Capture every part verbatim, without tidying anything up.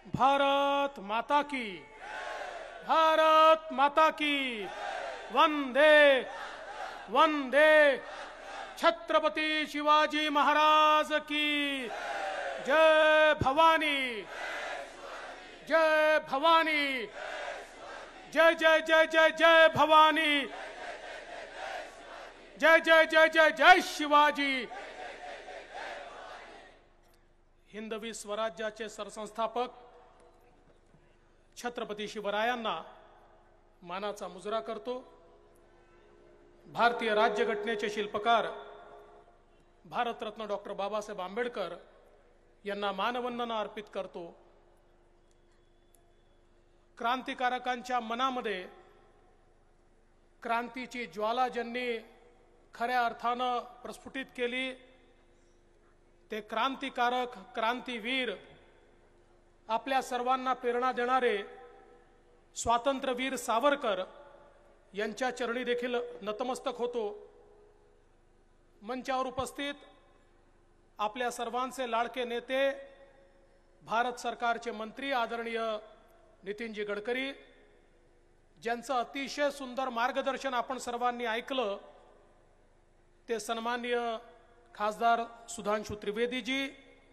भारत माता की, भारत माता की, वंदे वंदे छत्रपति शिवाजी महाराज की जय भवानी, जय भवानी, जय जय जय जय जय भवानी, जय जय जय जय जय शिवाजी। हिंदवी स्वराज्याचे सरसंस्थापक छत्रपती शिवरायांना मानाचा मुजरा करतो। भारतीय राज्यघटनेचे शिल्पकार भारतरत्न डॉक्टर बाबासाहेब आंबेडकर यांना मानवंदना अर्पित करतो। क्रांतिकारकांच्या मनामध्ये क्रांतीची ज्वाला ज्यांनी खऱ्या अर्थानं प्रस्फुटित केली ते क्रांतिकारक, क्रांतीवीर, आपल्या सर्वांना प्रेरणा देणारे स्वातंत्र्यवीर सावरकर यांच्या चरणी देखील नतमस्तक होतो। मंचावर उपस्थित आपल्या सर्वांचे लाडके नेते, भारत सरकारचे मंत्री आदरणीय नितीनजी गडकरी, ज्यांचं अतिशय सुंदर मार्गदर्शन आपण सर्वांनी ऐकलं, ते सन्माननीय खासदार सुधांशु त्रिवेदीजी,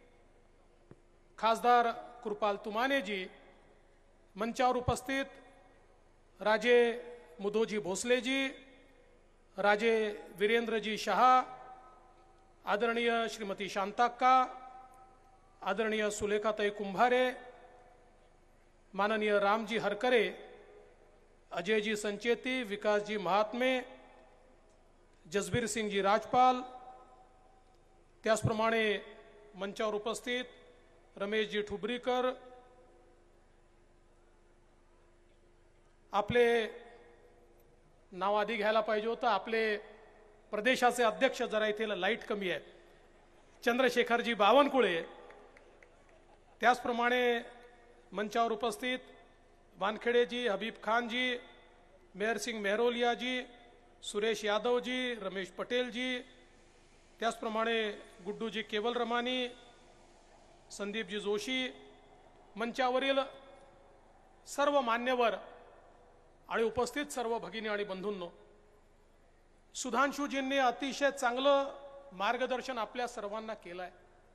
खासदार कृपाल तुमानेजी, मंचावर उपस्थित राजे मुदोजी भोसलेजी, राजे वीरेंद्रजी शहा, आदरणीय श्रीमती शांताक्का, आदरणीय सुलेखाताई कुंभारे, माननीय रामजी हरकरे, अजयजी संचेती, विकासजी महात्मे, जसबीर सिंगजी राजपाल, त्याचप्रमाणे मंचावर उपस्थित रमेशजी ठुबरीकर, आपले नाव आधी घ्यायला पाहिजे होतं, आपले प्रदेशाचे अध्यक्ष, जरा इथे लाईट कमी आहे, चंद्रशेखरजी बावनकुळे, त्याचप्रमाणे मंचावर उपस्थित वानखेडेजी, हबीब खानजी, मेहर सिंग मेहरोलियाजी, सुरेश यादवजी, रमेश पटेलजी, त्याचप्रमाणे गुड्डूजी केवल रमानी, संदीपजी जोशी, मंचावरील सर्व मान्यवर आणि उपस्थित सर्व भगिनी आणि बंधूंनो, सुधांशुजींनी अतिशय चांगलं मार्गदर्शन आपल्या सर्वांना केलंय।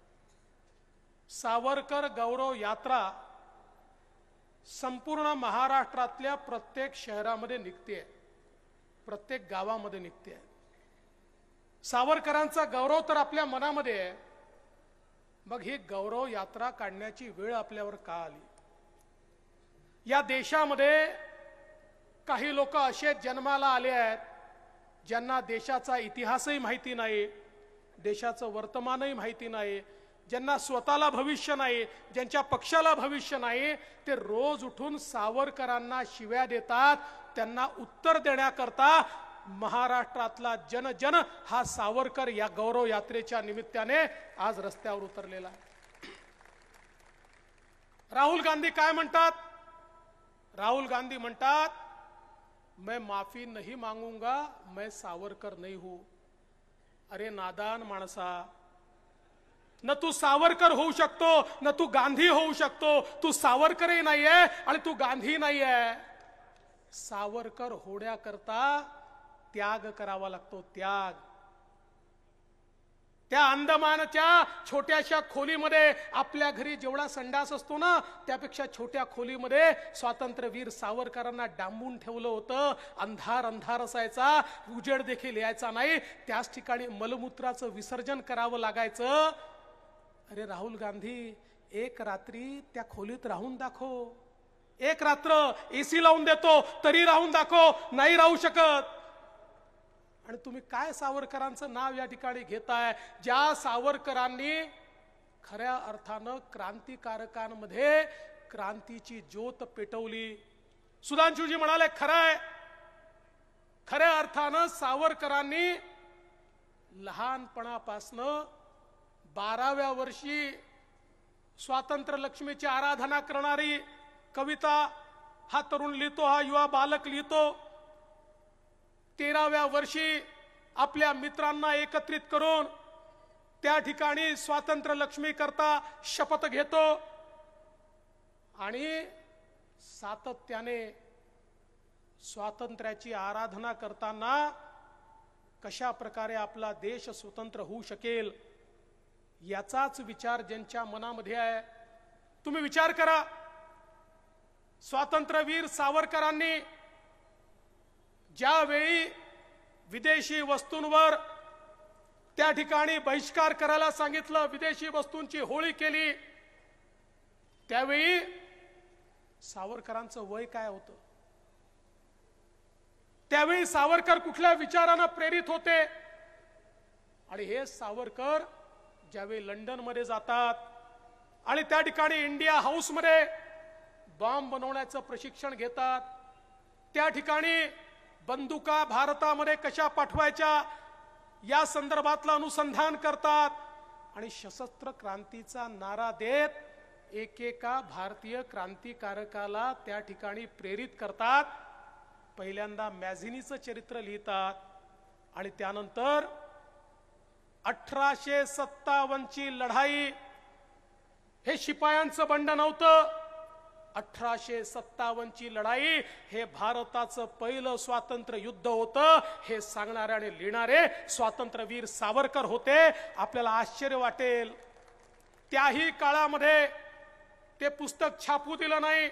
सावरकर गौरव यात्रा संपूर्ण महाराष्ट्रातल्या प्रत्येक शहरामध्ये निघते, प्रत्येक गावामध्ये निघते। सावरकरांचा गौरव तर आपल्या मनामध्ये आहे, मग ही गौरव यात्रा काढण्याची वेळ आपल्यावर का आली? या देशामध्ये काही लोक असे जन्माला आले आहेत ज्यांना देशाचा इतिहासही माहिती नाही, देशाचं वर्तमानही माहिती नाही, ज्यांना स्वतःला भविष्य नाही, ज्यांच्या पक्षाला भविष्य नाही, ते रोज उठून सावरकरांना शिव्या देतात। त्यांना उत्तर देण्याकरता महाराष्ट्रातला जन जन हा सावरकर या गौरव यात्रेच्या निमित्ताने आज रस्त्यावर उतरलेला आहे। राहुल गांधी काय म्हणतात? राहुल गांधी म्हणतात, मैं माफी नहीं मांगूंगा, मैं सावरकर नहीं हूं। अरे नादान माणसा, न तू सावरकर होऊ शकतो, न तू गांधी होऊ शकतो, तू सावरकरही नाहीये आणि तू गांधी नाहीये। सावरकर होण्याकरता त्याग करावा लागतो, त्याग। त्या अंदमानच्या छोट्याशा खोलीमध्ये आपल्या घरी जेवढा संडास असतो ना, त्यापेक्षा छोट्या खोलीमध्ये स्वातंत्र्यवीर सावरकरांना डांबून ठेवलं होतं। अंधार अंधार असायचा, उजेड देखील यायचा नाही, त्याच ठिकाणी मलमूत्राचं विसर्जन करावं लागायचं। अरे राहुल गांधी, एक रात्री त्या खोलीत राहून दाखव, एक रात्र एसी लावून देतो तरी राहून दाखव, नाही राहू शकत। आणि तुम्ही काय सावरकरांचं नाव या ठिकाणी घेताय, ज्या सावरकरांनी खऱ्या अर्थानं क्रांतिकारकांमध्ये क्रांतीची ज्योत पेटवली। सुधांशुजी म्हणाले, खरंय, खऱ्या अर्थानं सावरकरांनी लहानपणापासनं बाराव्या वर्षी स्वातंत्र्य लक्ष्मीची आराधना करणारी कविता हा तरुण लिहितो, हा युवा बालक लिहितो। तेराव्या वर्षी आपल्या मित्रांना एकत्रित करून त्या ठिकाणी स्वातंत्र्य लक्ष्मी करता शपथ घेतो। आणि सातत्याने स्वातंत्र्याची आराधना करताना कशा प्रकारे आपला देश स्वतंत्र होऊ शकेल याचाच विचार ज्यांच्या मनामध्ये आहे. तुम्ही विचार करा, स्वातंत्र्यवीर सावरकरांनी ज्यावेळी विदेशी वस्तूंवर त्या ठिकाणी बहिष्कार करायला सांगितलं, विदेशी वस्तूंची होळी केली, त्यावेळी सावरकरांचं वय काय होतं? त्यावेळी सावरकर कुठल्या विचारानं प्रेरित होते? आणि हे सावरकर ज्यावेळी लंडन मध्ये जातात आणि त्या ठिकाणी इंडिया हाऊस मध्ये बॉम्ब बनवण्याचं प्रशिक्षण घेतात, त्या ठिकाणी बंदुका भारतामध्ये कशा पाठवायच्या या संदर्भातलं अनुसंधान करतात आणि सशस्त्र क्रांतीचा नारा देत एकेका भारतीय क्रांतिकारकाला त्या ठिकाणी प्रेरित करतात. पहिल्यांदा मॅझिनीचं चरित्र लिहितात आणि त्यानंतर अठराशे सत्तावन्न ची लढाई हे शिपायांचं बंड नव्हतं. अठराशे सत्तावन्न ची लढाई हे भारताचं पहिलं स्वातंत्र्य युद्ध होतं हे सांगणारे आणि लिहिणारे स्वातंत्र्यवीर सावरकर होते. आपल्याला आश्चर्य वाटेल, त्याही काळामध्ये ते पुस्तक छापू दिलं नाही.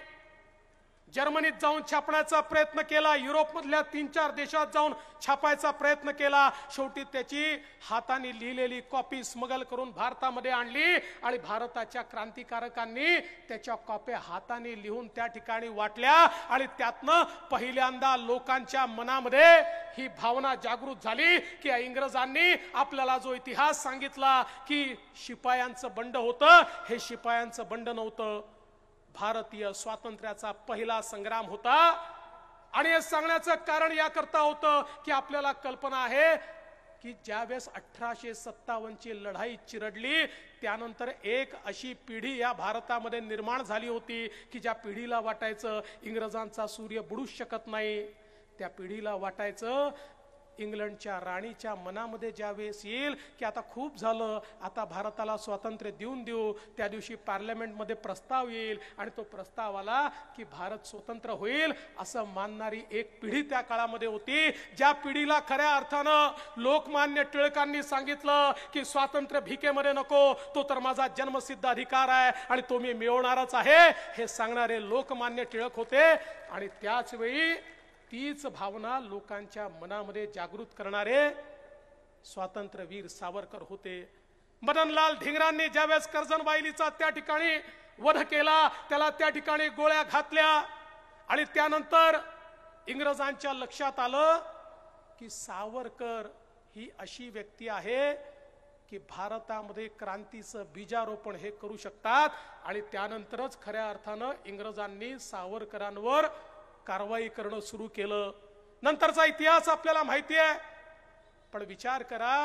जर्मनीत जाऊन छापण्याचा प्रयत्न केला, युरोपमधल्या तीन चार देशात जाऊन छापायचा प्रयत्न केला. शेवटी त्याची हाताने लिहिलेली कॉपी स्मगल करून भारतामध्ये आणली आणि भारताच्या क्रांतिकारकांनी त्याच्या कॉप्या हाताने लिहून त्या ठिकाणी वाटल्या आणि त्यातनं पहिल्यांदा लोकांच्या मनामध्ये ही भावना जागृत झाली की इंग्रजांनी आपल्याला जो इतिहास सांगितला की शिपायांचं बंड होतं, हे शिपायांचं बंड नव्हतं, भारतीय स्वातंत्र्याचा पहिला संग्राम होता. आणि हे सांगण्याचं कारण याकरता होतं की आपल्याला कल्पना आहे की ज्यावेळेस अठराशे सत्तावन्न ची लढाई चिरडली त्यानंतर एक अशी पिढी या भारतामध्ये निर्माण झाली होती की ज्या पिढीला वाटायचं इंग्रजांचा सूर्य बुडूच शकत नाही. त्या पिढीला वाटायचं इंग्लंडच्या राणीच्या मनामध्ये ज्यावेळेस येईल की आता खूप झालं, आता भारताला स्वातंत्र्य देऊन देऊ, त्या दिवशी पार्लमेंटमध्ये प्रस्ताव येईल आणि तो प्रस्ताव आला की भारत स्वतंत्र होईल असं मानणारी एक पिढी त्या काळामध्ये होती. ज्या पिढीला खऱ्या अर्थानं लोकमान्य टिळकांनी सांगितलं की स्वातंत्र्य भिकेमध्ये नको, तो तर माझा जन्मसिद्ध अधिकार आहे आणि तो मी मिळवणारच आहे, हे सांगणारे लोकमान्य टिळक होते. आणि त्याच वेळी तीच भावना लोकांच्या मनामध्ये जागृत करणारे स्वातंत्र्यवीर सावरकर होते. मदनलाल धिंगरांनी ज्यावेळेस कर्जनवाहिनीचा त्या ठिकाणी वध केला, त्याला त्या ठिकाणी गोळ्या घातल्या आणि त्यानंतर इंग्रजांच्या लक्षात आलं की सावरकर ही अशी व्यक्ती आहे की भारतामध्ये क्रांतीचं बीजारोपण हे करू शकतात. आणि त्यानंतरच खऱ्या अर्थानं इंग्रजांनी सावरकरांवर कारवाई करणं सुरू केलं. नंतरचा इतिहास आपल्याला माहिती आहे. पण विचार करा,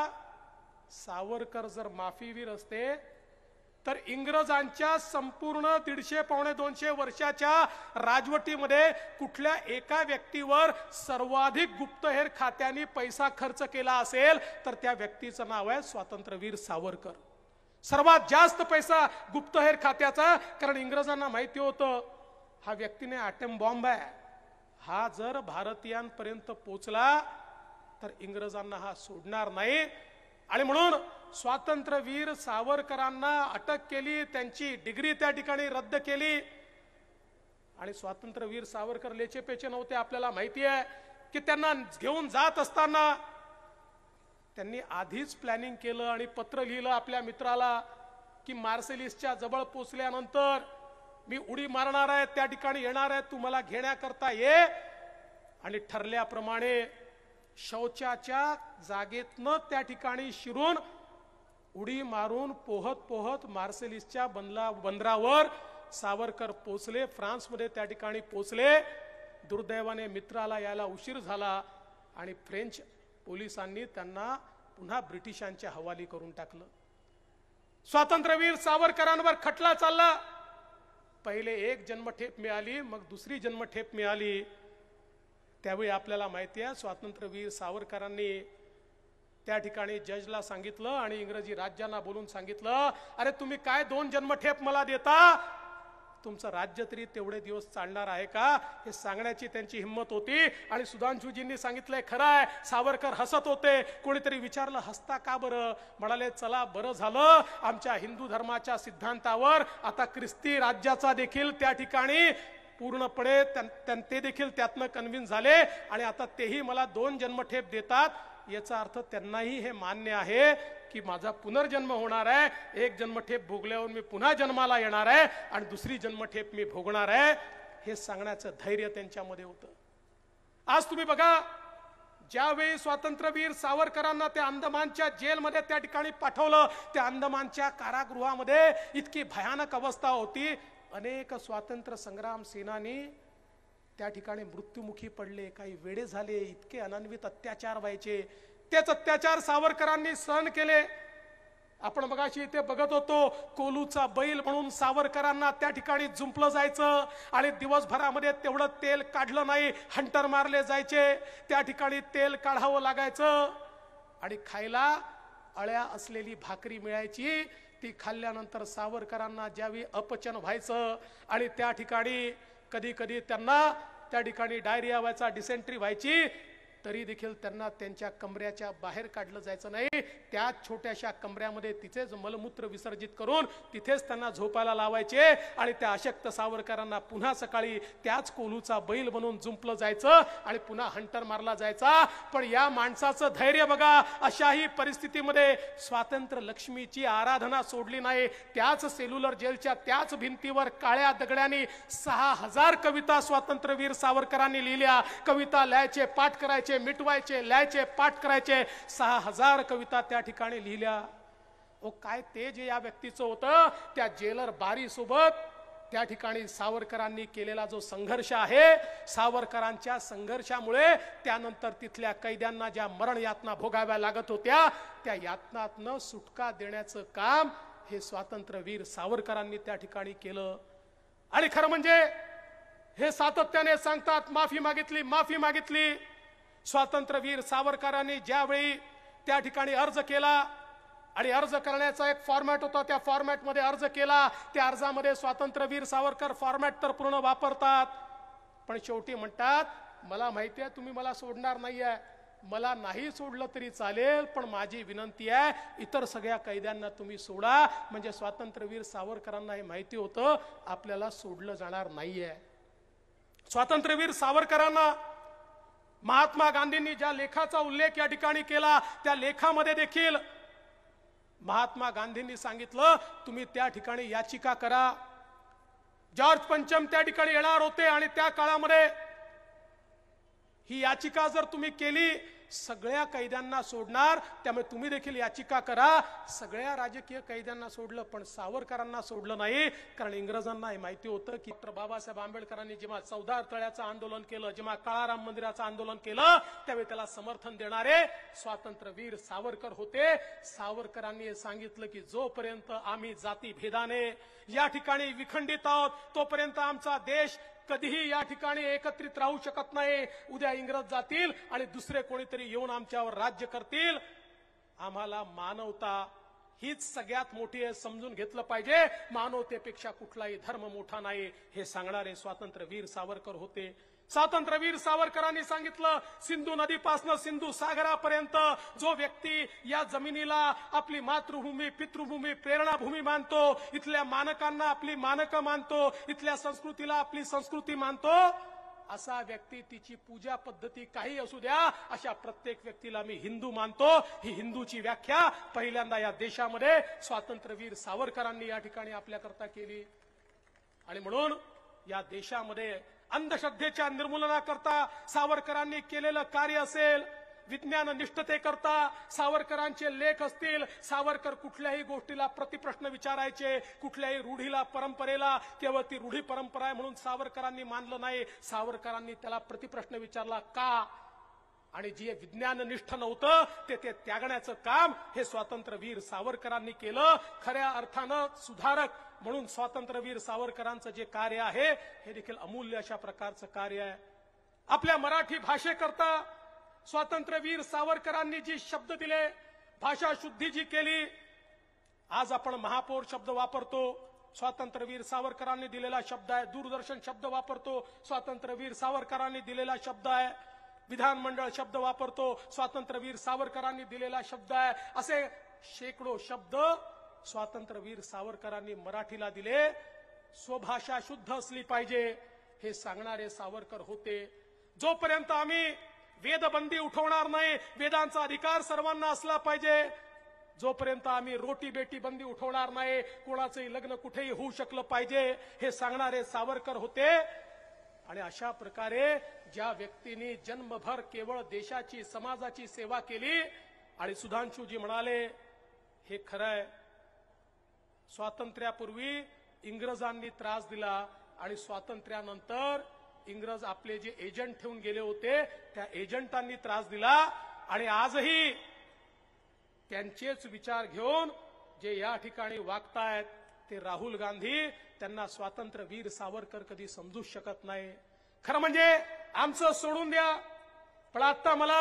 सावरकर जर माफीवीर असते तर इंग्रजांच्या संपूर्ण दीडशे पावणे दोनशे वर्षाच्या राजवटीमध्ये कुठल्या एका व्यक्तीवर सर्वाधिक गुप्तहेर खात्याने पैसा खर्च केला असेल तर त्या व्यक्तीचं नाव आहे स्वातंत्र्यवीर सावरकर. सर्वात जास्त पैसा गुप्तहेर खात्याचा, कारण इंग्रजांना माहिती होतं हा व्यक्तीने ॲटम बॉम्ब आहे, हा जर भारतीयांपर्यंत पोचला तर इंग्रजांना हा सोडणार नाही. आणि म्हणून स्वातंत्र्यवीर सावरकरांना अटक केली, त्यांची डिग्री त्या ठिकाणी रद्द केली. आणि स्वातंत्र्यवीर सावरकर लेचेपेचे नव्हते, आपल्याला माहिती आहे की त्यांना घेऊन जात असताना त्यांनी आधीच प्लॅनिंग केलं आणि पत्र लिहिलं आपल्या मित्राला की मार्सेलिसच्या जवळ पोचल्यानंतर मी उडी मारणार आहे, त्या ठिकाणी येणार आहे, तू मला घेण्याकरता ये. आणि ठरल्याप्रमाणे शौचाच्या जागेतनं त्या ठिकाणी शिरून उडी मारून पोहत पोहत मार्सेलिसच्या बंदला बंदरावर सावरकर पोचले, फ्रान्समध्ये त्या ठिकाणी पोचले. दुर्दैवाने मित्राला यायला उशीर झाला आणि फ्रेंच पोलिसांनी त्यांना पुन्हा ब्रिटिशांच्या हवाली करून टाकलं. स्वातंत्र्यवीर सावरकरांवर खटला चालला. पहिले एक जन्मठेप मिळाली, मग दुसरी जन्मठेप मिळाली. त्यावेळी आपल्याला माहिती आहे स्वातंत्र्यवीर सावरकरांनी त्या ठिकाणी जजला सांगितलं आणि इंग्रजी राज्यांना बोलून सांगितलं, अरे तुम्ही काय दोन जन्मठेप मला देता, तुमचं राज्य तरी तेवढे दिवस चालणार आहे का हे सांगण्याची त्यांची हिंमत होती. आणि सुधांशुजींनी सांगितलंय खरं आहे, सावरकर हसत होते. कोणीतरी विचारलं हसता का बरं? म्हणाले चला बरं झालं, आमच्या हिंदू धर्माच्या सिद्धांतावर आता ख्रिस्ती राज्याचा देखील त्या ठिकाणी पूर्णपणे ते देखील त्यातनं कन्व्हिन्स झाले आणि आता तेही मला दोन जन्मठेप देतात. याचा अर्थ त्यांनाही हे मान्य आहे की माझा पुनर्जन्म होणार आहे, एक जन्मठेप भोगल्यावर मी पुन्हा जन्माला येणार आहे आणि दुसरी जन्मठेप मी भोगणार आहे, हे सांगण्याचं धैर्य त्यांच्यामध्ये होतं. आज तुम्ही बघा, ज्यावेळी स्वातंत्र्यवीर सावरकरांना त्या अंदमानच्या जेलमध्ये त्या ठिकाणी पाठवलं, त्या अंदमानच्या कारागृहामध्ये इतकी भयानक अवस्था होती. अनेक स्वातंत्र्य संग्राम सेनानी त्या ठिकाणी मृत्युमुखी पडले, काही वेडे झाले, इतके अनन्वित अत्याचार व्हायचे. तेच अत्याचार सावरकरांनी सहन केले. आपण मगाशी इथे बघत होतो, कोलूचा बैल म्हणून सावरकरांना त्या ठिकाणी जुंपलं जायचं आणि दिवसभरामध्ये तेवढं तेल काढलं नाही, हंटर मारले जायचे. त्या ठिकाणी तेल काढावं लागायचं आणि खायला अळ्या असलेली भाकरी मिळायची. ती खाल्ल्यानंतर सावरकरांना ज्यावेळी अपचन व्हायचं आणि त्या ठिकाणी कधी कधी त्यांना त्या ठिकाणी डायरिया व्हायचा, डिसेंट्री व्हायची, तरी देखील त्यांना त्यांच्या कमऱ्याच्या बाहेर काढलं जायचं नाही. त्याच छोट्याशा कमऱ्यामध्ये तिथेच मलमूत्र विसर्जित करून तिथेच त्यांना झोपायला लावायचे आणि त्या अशक्त सावरकरांना पुन्हा सकाळी त्याच कोलूचा बैल बनून जुंपलं जायचं आणि पुन्हा हंटर मारला जायचा. पण या माणसाचं धैर्य बघा, अशाही परिस्थितीमध्ये स्वातंत्र्य लक्ष्मीची आराधना सोडली नाही. त्याच सेल्युलर जेलच्या त्याच भिंतीवर काळ्या दगडांनी सहा हजार कविता स्वातंत्र्यवीर सावरकरांनी लिहिल्या. कविता लिहायचे, पाठ करायचे, मिटवायचे, लिहायचे, पाठ करायचे. सहा हजार कविता त्या ठिकाणी लिहिल्या. ओ काय तेज या व्यक्तीचं होतं. त्या जेलर बारी सोबत त्या ठिकाणी सावरकरांनी केलेला जो संघर्ष आहे, सावरकरांच्या संघर्षामुळे त्यानंतर तिथल्या कैद्यांना ज्या मरण यातना भोगाव्या लागत होत्या, त्या यातनातनं सुटका देण्याचं काम हे स्वातंत्र्यवीर सावरकरांनी त्या ठिकाणी केलं. आणि खरं म्हणजे हे सातत्याने सांगतात, माफी मागितली, माफी मागितली. स्वातंत्र्यवीर सावरकरांनी ज्यावेळी त्या ठिकाणी अर्ज केला आणि अर्ज करण्याचा एक फॉर्मॅट होता, त्या फॉर्मॅटमध्ये अर्ज केला. त्या अर्जामध्ये स्वातंत्र्यवीर सावरकर फॉर्मॅट तर पूर्ण वापरतात, पण शेवटी म्हणतात मला माहिती आहे तुम्ही मला सोडणार नाहीये, मला नाही सोडलं तरी चालेल, पण माझी विनंती आहे इतर सगळ्या कैद्यांना तुम्ही सोडा. म्हणजे स्वातंत्र्यवीर सावरकरांना हे माहिती होतं आपल्याला सोडलं जाणार नाहीये. स्वातंत्र्यवीर सावरकरांना महात्मा गांधींनी ज्या लेखाचा उल्लेख या ठिकाणी केला, त्या लेखामध्ये देखील महात्मा गांधींनी सांगितलं तुम्ही त्या ठिकाणी याचिका करा. जॉर्ज पंचम त्या ठिकाणी येणार होते आणि त्या काळामध्ये ही याचिका जर तुम्ही केली सगळ्या कैद्यांना सोडणार, त्यामुळे तुम्ही देखील याचिका करा. सगळ्या राजकीय कैद्यांना सोडलं पण सावरकरांना सोडलं नाही, कारण इंग्रजांना हे माहिती होतं की डॉक्टर बाबासाहेब आंबेडकरांनी जेव्हा चौदार तळ्याचं आंदोलन केलं, जेव्हा काळाराम मंदिराचं आंदोलन केलं, त्यावेळी त्याला समर्थन देणारे स्वातंत्र्यवीर सावरकर होते. सावरकरांनी सांगितलं की जोपर्यंत आम्ही जाती भेदाने या ठिकाणी विखंडित आहोत तोपर्यंत आमचा देश कधीही या ठिकाणी एकत्रित राहू शकत नाही. उद्या इंग्रज जातील आणि दुसरे कोणीतरी येऊन आमच्यावर राज्य करतील. आम्हाला मानवता हीच सगळ्यात मोठी आहे, समजून घेतलं पाहिजे. मानवतेपेक्षा कुठलाही धर्म मोठा नाही, हे सांगणारे स्वातंत्र्यवीर सावरकर होते. स्वातंत्र्यवीर सावरकरांनी सांगितलं सिंधू नदीपासून सिंधू सागरापर्यंत जो व्यक्ती या जमिनीला आपली मातृभूमी, पितृभूमी, प्रेरणाभूमी मानतो, इथल्या मानकांना आपली मानकं मानतो, इथल्या संस्कृतीला आपली संस्कृती मानतो, असा व्यक्ती तिची पूजा पद्धती काही असू द्या, अशा प्रत्येक व्यक्तीला मी हिंदू मानतो. ही हिंदूची व्याख्या पहिल्यांदा या देशामध्ये स्वातंत्र्यवीर सावरकरांनी या ठिकाणी आपल्याकरता केली. आणि म्हणून या देशामध्ये अंधश्रद्धेच्या निर्मूलनाकरता सावरकरांनी केलेलं कार्य असेल, विज्ञान निष्ठतेकरता सावरकरांचे लेख असतील, सावरकर कुठल्याही गोष्टीला प्रतिप्रश्न विचारायचे, कुठल्याही रूढीला, परंपरेला केवळ ती रूढी परंपरा आहे म्हणून सावरकरांनी मानलं नाही. सावरकरांनी त्याला प्रतिप्रश्न विचारला का, आणि जे विज्ञाननिष्ठ नव्हतं ते ते त्यागण्याचं काम हे स्वातंत्र्यवीर सावरकरांनी केलं. खऱ्या अर्थानं सुधारक म्हणून स्वातंत्र्यवीर सावरकरांचं जे कार्य आहे हे देखील अमूल्य अशा प्रकारचं कार्य आहे. आपल्या मराठी भाषेकरता स्वातंत्र्यवीर सावरकरांनी जी शब्द दिले, भाषा शुद्धी जी केली, आज आपण महापौर शब्द वापरतो, स्वातंत्र्यवीर सावरकरांनी दिलेला शब्द आहे. दूरदर्शन शब्द वापरतो, स्वातंत्र्यवीर सावरकरांनी दिलेला शब्द आहे. विधानमंडळ शब्द वापरतो, स्वातंत्र्यवीर सावरकरांनी दिलेला शब्द आहे. असे शेकडो शब्द स्वातंत्र्यवीर सावरकरांनी मराठीला दिले. स्वभाषा शुद्ध असली पाहिजे हे सांगणारे सावरकर होते. जोपर्यंत आम्ही वेदबंदी उठवणार नाही, वेदांचा अधिकार सर्वांना असला पाहिजे, जोपर्यंत आम्ही रोटी बेटी बंदी उठवणार नाही, कोणाचंही लग्न कुठेही होऊ शकलं पाहिजे हे सांगणारे सावरकर होते. आणि अशा प्रकारे ज्या व्यक्तींनी जन्मभर केवळ देशाची समाजाची सेवा केली, आणि सुधांशुजी म्हणाले हे खरंय, स्वातंत्र्यापूर्वी इंग्रजांनी त्रास दिला आणि स्वातंत्र्यानंतर इंग्रज आपले जे एजंट ठेवून गेले होते त्या एजंटांनी त्रास दिला. आणि आजही त्यांचेच विचार घेऊन जे या ठिकाणी वागतायत ते राहुल गांधी, त्यांना स्वातंत्र्यवीर सावरकर कधी समजू शकत नाही. खरं म्हणजे आमचं सोडून द्या, पण आता मला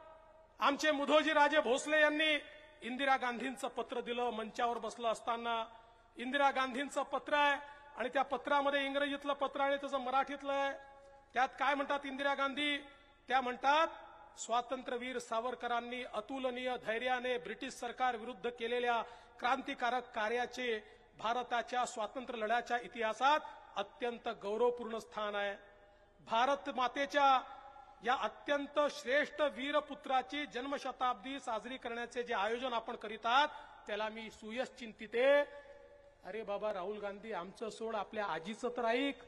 आमचे मुधोजी राजे भोसले यांनी इंदिरा गांधींचं पत्र दिलं. मंचावर बसलं असताना इंदिरा गांधींचं पत्र आहे आणि त्या पत्रामध्ये इंग्रजीतलं पत्र आहे, त्याचं मराठीतलं आहे. त्यात काय म्हणतात इंदिरा गांधी? त्या म्हणतात, स्वातंत्र्यवीर सावरकरांनी अतुलनीय धैर्याने ब्रिटिश सरकार विरुद्ध केलेल्या क्रांतिकारक कार्याचे भारताच्या स्वातंत्र्य लढ्याच्या इतिहासात अत्यंत गौरवपूर्ण स्थान आहे. भारत मातेच्या या अत्यंत श्रेष्ठ वीरपुत्राची जन्मशताब्दी साजरी करण्याचे जे आयोजन आपण करीत आहात त्याला मी सुयश चिंतिते. अरे बाबा राहुल गांधी, आमचं सोड, आपल्या आजीचं तर ऐक.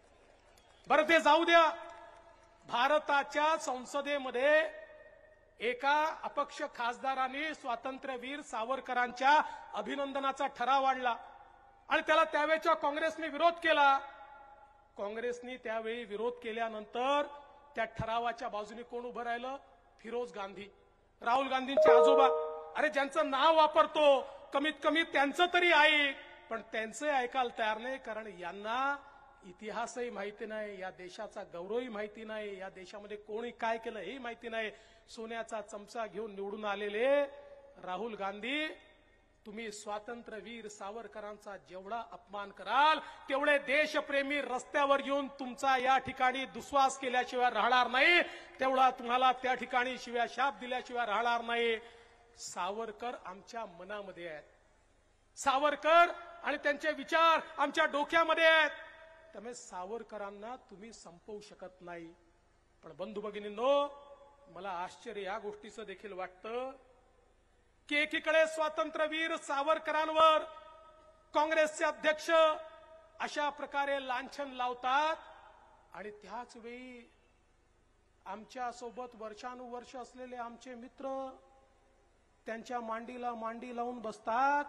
बरं ते जाऊ द्या. भारताच्या संसदेमध्ये एका अपक्ष खासदारांनी स्वातंत्र्यवीर सावरकरांच्या अभिनंदनाचा ठराव आणला आणि त्याला त्यावेळेच्या काँग्रेसने विरोध केला. काँग्रेसने त्यावेळी विरोध केल्यानंतर त्या ठरावाच्या बाजूने कोण उभं राहिलं? फिरोज गांधी, राहुल गांधींचे आजोबा. अरे ज्यांचं नाव वापरतो कमीत कमी त्यांचं तरी ऐक, पण त्यांचं ऐकायला तयार नाही, कारण यांना इतिहासही माहिती नाही, या देशाचा गौरवही माहिती नाही, या देशामध्ये कोणी काय केलं हेही माहिती नाही. सोन्याचा चमचा घेऊन निवडून आलेले राहुल गांधी, तुम्ही स्वातंत्र्यवीर सावरकरांचा जेवढा अपमान कराल तेवढे देशप्रेमी रस्त्यावर येऊन तुमचा या ठिकाणी दुस्वास केल्याशिवाय राहणार नाही, तेवढा तुम्हाला त्या ठिकाणी शिव्या शाप दिल्याशिवाय राहणार नाही. सावरकर आमच्या मनामध्ये आहेत, सावरकर आणि त्यांचे विचार आमच्या डोक्यामध्ये आहेत. त्यामुळे सावरकरांना तुम्ही संपवू शकत नाही. पण बंधू भगिनींनो, मला आश्चर्य या गोष्टीचं देखील वाटतं की एकीकडे स्वातंत्र्यवीर सावरकरांवर काँग्रेसचे अध्यक्ष अशा प्रकारे लांछन लावतात आणि त्याच वेळी आमच्या सोबत वर्षानुवर्ष असलेले आमचे मित्र त्यांच्या मांडीला मांडी लावून बसतात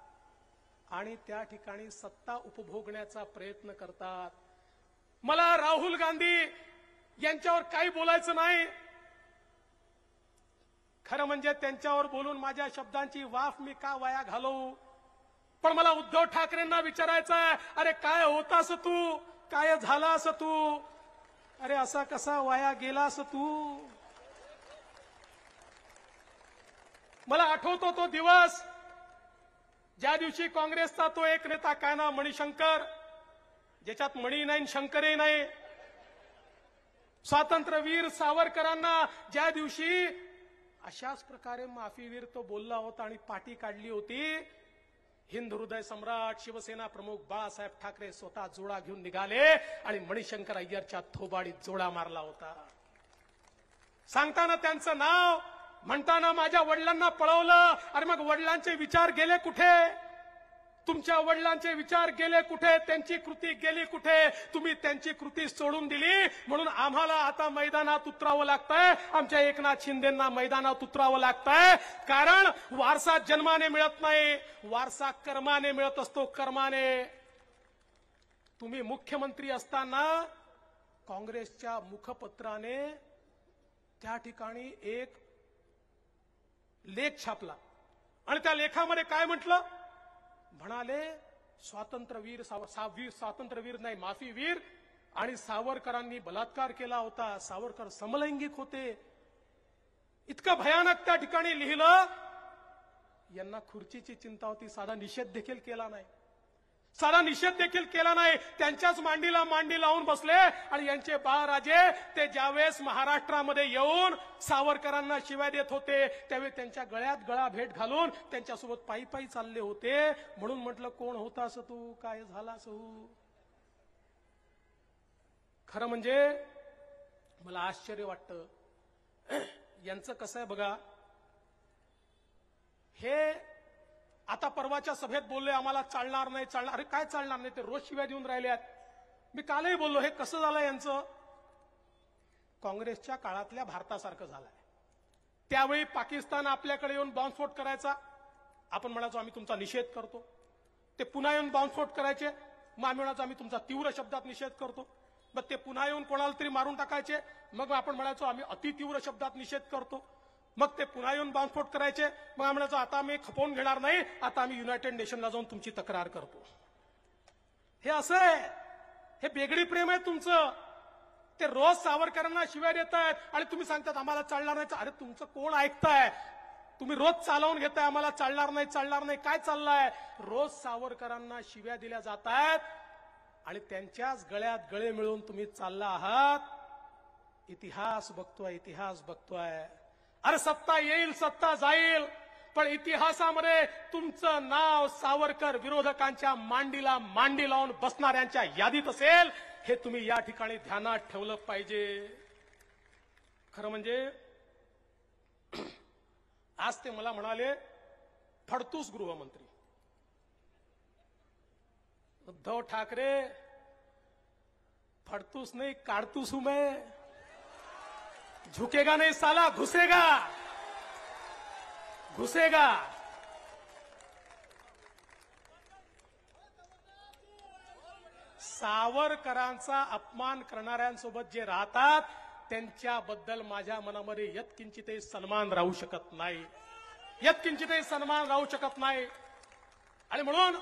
आणि त्या ठिकाणी सत्ता उपभोगण्याचा प्रयत्न करतात. मला राहुल गांधी यांच्यावर काही बोलायचं नाही. खरं म्हणजे त्यांच्यावर बोलून माझ्या शब्दांची वाफ मी का वाया घालवू. पण मला उद्धव ठाकरेंना विचारायचं आहे, अरे काय होतास तू, काय झालास तू, अरे असा कसा वाया गेलास तू. मला आठवतो तो दिवस ज्या दिवशी काँग्रेसचा तो एक नेता काय ना मणिशंकर, ज्याच्यात मणी नाही शंकरही नाही, स्वातंत्र्यवीर सावरकरांना ज्या दिवशी अशाच प्रकारे माफीवीर तो बोलला होता आणि पाठी काढली होती, हिंद हृदय सम्राट शिवसेना प्रमुख बाळासाहेब ठाकरे स्वतः जोडा घेऊन निघाले आणि मणिशंकर अय्यरच्या थोबाडीत जोडा मारला होता. सांगताना त्यांचं नाव म्हणताना माझ्या वडिलांना पळवलं. अरे मग वडिलांचे विचार गेले कुठे? तुमच्या वडिलांचे विचार गेले कुठे? त्यांची कृती गेली कुठे? तुम्ही त्यांची कृती सोडून दिली म्हणून आम्हाला आता मैदानात उतरावं लागतंय. आमच्या एकनाथ शिंदेंना मैदानात उतरावं लागतंय, कारण वारसा जन्माने मिळत नाही, वारसा कर्माने मिळत असतो, कर्माने. तुम्ही मुख्यमंत्री असताना काँग्रेसच्या मुखपत्राने त्या ठिकाणी एक लेख छापला आणि त्या लेखामध्ये काय म्हटलं? म्हणाले स्वातंत्र्यवीर सावरवीर स्वातंत्र्यवीर नाही माफीवीर आणि सावरकरांनी बलात्कार केला होता, सावरकर समलैंगिक होते. इतकं भयानक त्या ठिकाणी लिहिलं. यांना खुर्चीची चिंता होती, साधा निषेध देखील केला नाही. सारा निषेध देखील केला नाही. त्यांच्याच मांडीला मांडी लावून बसले आणि यांचे बाळराजे ते ज्यावेळेस महाराष्ट्रामध्ये येऊन सावरकरांना शिव्या देत होते त्यावेळी त्यांच्या गळ्यात गळा भेट घालून त्यांच्यासोबत पायी पायी चालले होते. म्हणून म्हटलं कोण होतास तू, काय झालास तू. खरं म्हणजे मला आश्चर्य वाटतं यांचं कसं आहे बघा. हे आता परवाच्या सभेत बोलले आम्हाला चालणार नाही चालणार. अरे काय चालणार नाही, ते रोज शिव्या देऊन राहिल्यात. मी कालही बोललो हे कसं झालं यांचं. काँग्रेसच्या काळातल्या भारतासारखं झालंय. त्यावेळी पाकिस्तान आपल्याकडे येऊन बॉम्बस्फोट करायचा, आपण म्हणायचो आम्ही तुमचा निषेध करतो. ते पुन्हा येऊन बॉम्बस्फोट करायचे, मग आम्ही म्हणायचो आम्ही तुमचा तीव्र शब्दात निषेध करतो. मग ते पुन्हा येऊन कोणाला तरी मारून टाकायचे, मग आपण म्हणायचो आम्ही अतितीव्र शब्दात निषेध करतो. मग ते पुन्हा येऊन बॉम्बस्फोट करायचे, मग आम्ही म्हणायचो आता आम्ही खपवून घेणार नाही, आता आम्ही युनायटेड नेशनला जाऊन तुमची तक्रार करतो. हे असं आहे, हे बेगडी प्रेम आहे तुमचं. ते रोज सावरकरांना शिव्या देत आहेत आणि तुम्ही सांगतात आम्हाला चालणार नाही. अरे तुमचं कोण ऐकताय. तुम्ही रोज चालवून घेताय आम्हाला चालणार नाही चालणार नाही. काय चाललंय. रोज सावरकरांना शिव्या दिल्या जात आहेत आणि त्यांच्याच गळ्यात गळे मिळून तुम्ही चालला आहात. इतिहास बघतोय इतिहास बघतोय. अरे सत्ता येईल सत्ता जाईल, पण इतिहासामध्ये तुमचं नाव सावरकर विरोधकांच्या मांडीला मांडी लावून बसणाऱ्यांच्या यादीत असेल. हे तुम्ही या ठिकाणी ध्यानात ठेवलं पाहिजे. खरं म्हणजे आज ते मला म्हणाले फडतूस गृहमंत्री. उद्धव ठाकरे फडतूस नहीं काढतूस हूं मैं, झुकेगा नहीं साला घुसेगा घुसेगा. सावरकरांचा अपमान करणाऱ्यांसोबत जे राहतात त्यांच्याबद्दल माझ्या मनामध्ये यत्किंचितही सन्मान राहू शकत नाही, यत्किंचितही सन्मान राहू शकत नाही. आणि म्हणून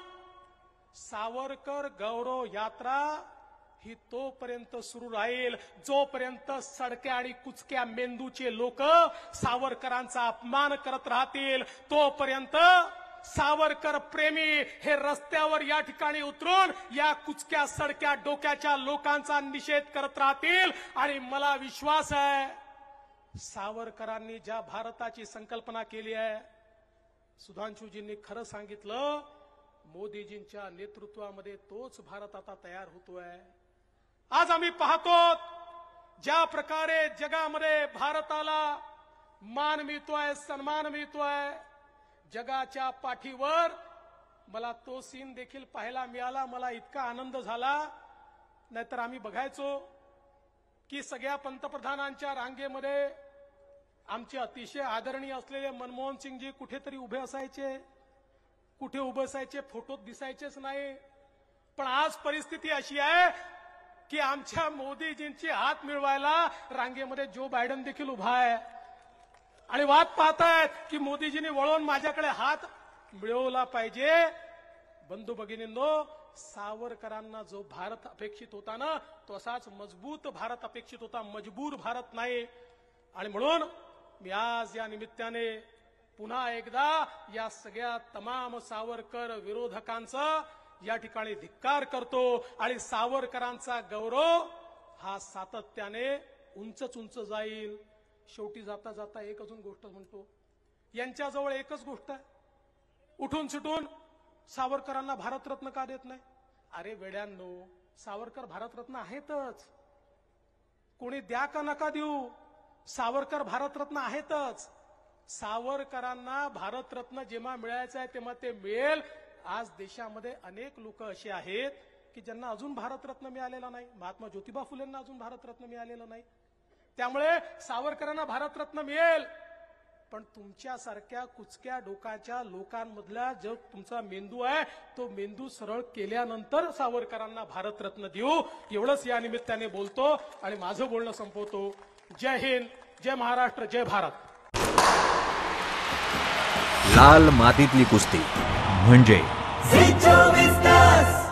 सावरकर गौरव यात्रा ही तोपर्यंत सुरू राहील जोपर्यंत सडक्या आणि कुचक्या मेंदूचे लोक सावरकरांचा अपमान करत राहतील. तोपर्यंत सावरकर प्रेमी हे रस्त्यावर या ठिकाणी उतरून या कुचक्या सडक्या डोक्याच्या लोकांचा निषेध करत राहतील. आणि मला विश्वास आहे सावरकरांनी ज्या भारताची संकल्पना केली आहे, सुधांशुजींनी खरं सांगितलं, मोदीजींच्या नेतृत्वामध्ये तोच भारत आता तयार होतोय. आज आम्ही पाहतो ज्या प्रकारे जगामध्ये भारताला मान मिळतोय, सन्मान मिळतोय. जगाच्या पाठीवर मला तो सीन देखील पाहायला मिळाला. मला इतका आनंद झाला. नाहीतर आम्ही बघायचो की सगळ्या पंतप्रधानांच्या रांगेमध्ये आमचे अतिशय आदरणीय असलेले मनमोहन सिंगजी कुठेतरी उभे असायचे, कुठे उभे असायचे फोटोत दिसायचेच नाही. पण आज परिस्थिती अशी आहे की आमच्या मोदीजींची हात मिळवायला रांगेमध्ये जो बायडन देखील उभा आहे आणि वाट पाहतायत की मोदीजींनी वळून माझ्याकडे हात मिळवला पाहिजे. बंधू भगिनींनो, सावरकरांना जो भारत अपेक्षित होता ना, तो असाच मजबूत भारत अपेक्षित होता, मजबूर भारत नाही. आणि म्हणून मी आज या निमित्ताने पुन्हा एकदा या सगळ्या तमाम सावरकर विरोधकांचा या ठिकाणी धिक्कार करतो. आणि सावरकरांचा गौरव हा सातत्याने उंचच उंच जाईल. शेवटी जाता जाता एक अजून गोष्ट म्हणतो, यांच्याजवळ एकच गोष्ट आहे, उठून सुटून सावरकरांना भारतरत्न का देत नाही. अरे वेड्यांनो, सावरकर भारतरत्न आहेतच, कोणी द्या का नका देऊ, सावरकर भारतरत्न आहेतच. सावरकरांना भारतरत्न जेव्हा मिळायचं आहे तेव्हा ते मिळेल. आज देशामध्ये अनेक लोक असे आहेत की ज्यांना अजून भारतरत्न मिळालेला नाही. महात्मा ज्योतिबा फुलेंना अजून भारतरत्न मिळालेलं नाही. त्यामुळे सावरकरांना भारतरत्न मिळेल, पण तुमच्यासारख्या कुचक्या डोकाच्या लोकांमधला जो तुमचा मेंदू आहे तो मेंदू सरळ केल्यानंतर सावरकरांना भारतरत्न देऊ. एवढंच या निमित्ताने बोलतो आणि माझं बोलणं संपवतो. जय हिंद, जय महाराष्ट्र, जय भारत. लाल मातीतली कुस्ती म्हणजे झी चोवीस तास.